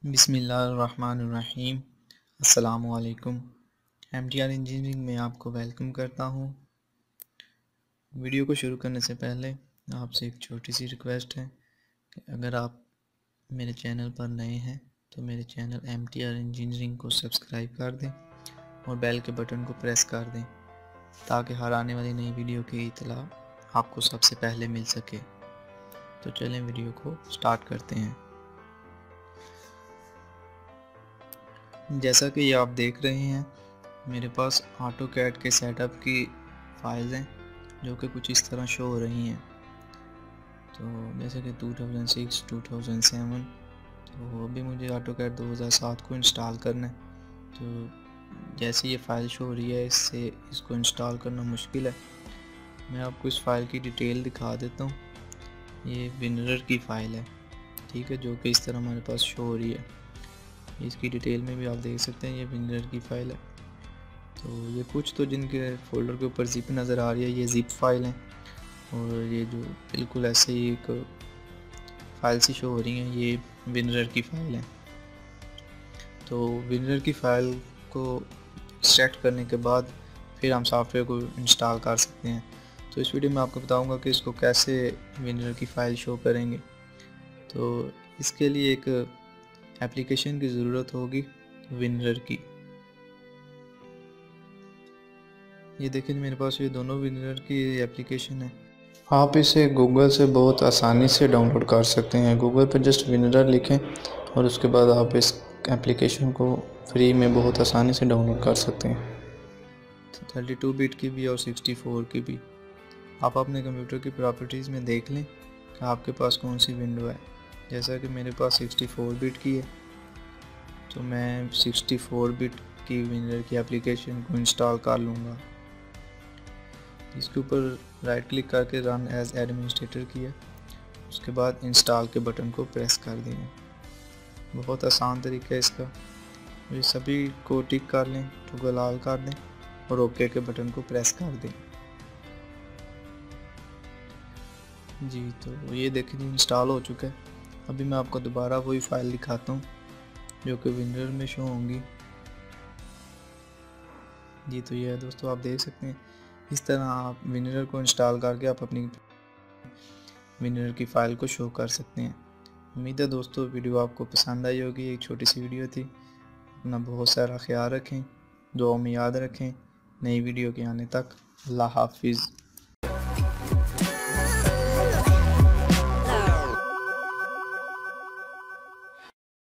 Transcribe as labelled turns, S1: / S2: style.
S1: बिस्मिल्लाहिर्रहमानिर्रहीम। अस्सलामु अलैकुम। MTR इंजीनियरिंग में आपको वेलकम करता हूँ। वीडियो को शुरू करने से पहले आपसे एक छोटी सी रिक्वेस्ट है कि अगर आप मेरे चैनल पर नए हैं तो मेरे चैनल MTR इंजीनियरिंग को सब्सक्राइब कर दें और बेल के बटन को प्रेस कर दें ताकि हर आने वाली नई वीडियो की इत्तला आपको सबसे पहले मिल सके। तो चलें वीडियो को स्टार्ट करते हैं। जैसा कि ये आप देख रहे हैं, मेरे पास AutoCAD के सेटअप की फाइल्स हैं जो कि कुछ इस तरह शो हो रही हैं। तो जैसे कि 2006, 2007, तो अभी मुझे AutoCAD 2007 को इंस्टॉल करना है। तो जैसे ये फ़ाइल शो हो रही है, इसको इंस्टॉल करना मुश्किल है। मैं आपको इस फ़ाइल की डिटेल दिखा देता हूँ। ये WinRER की फ़ाइल है, ठीक है, जो कि इस तरह हमारे पास शो हो रही है। इसकी डिटेल में भी आप देख सकते हैं, ये WinRER की फ़ाइल है। तो ये कुछ तो जिनके फ़ोल्डर के ऊपर ज़िप नज़र आ रही है, ये ज़िप फाइल है, और ये जो बिल्कुल ऐसे ही एक फ़ाइल सी शो हो रही है, ये WinRER की फ़ाइल है। तो WinRER की फ़ाइल को एक्सट्रैक्ट करने के बाद फिर हम सॉफ्टवेयर को इंस्टॉल कर सकते हैं। तो इस वीडियो में आपको बताऊंगा कि इसको कैसे WinRER की फ़ाइल शो करेंगे। तो इसके लिए एक एप्लीकेशन की ज़रूरत होगी, WinRER की। ये देखिए, मेरे पास ये दोनों WinRER की एप्लीकेशन है। आप इसे गूगल से बहुत आसानी से डाउनलोड कर सकते हैं। गूगल पर जस्ट WinRER लिखें और उसके बाद आप इस एप्लीकेशन को फ्री में बहुत आसानी से डाउनलोड कर सकते हैं। 32 बिट की भी और 64 की भी। आप अपने कंप्यूटर की प्रॉपर्टीज़ में देख लें कि आपके पास कौन सी विंडो है। जैसा कि मेरे पास 64 बिट की है, तो मैं 64 बिट की WinRER की एप्लीकेशन को इंस्टॉल कर लूँगा। इसके ऊपर राइट क्लिक करके रन एज एडमिनिस्ट्रेटर किया, उसके बाद इंस्टॉल के बटन को प्रेस कर दें। बहुत आसान तरीका है इसका। ये सभी को टिक कर लें, टॉगल ऑल कर दें और ओके के बटन को प्रेस कर दें। जी, तो ये देखिए इंस्टॉल हो चुका है। अभी मैं आपको दोबारा वही फाइल दिखाता हूँ जो कि WinRER में शो होंगी। जी, तो ये है दोस्तों, आप देख सकते हैं इस तरह आप WinRER को इंस्टॉल करके आप अपनी WinRER की फ़ाइल को शो कर सकते हैं। उम्मीद है दोस्तों वीडियो आपको पसंद आई होगी। एक छोटी सी वीडियो थी। अपना बहुत सारा ख्याल रखें, दुआ में याद रखें। नई वीडियो के आने तक अल्लाह हाफिज़।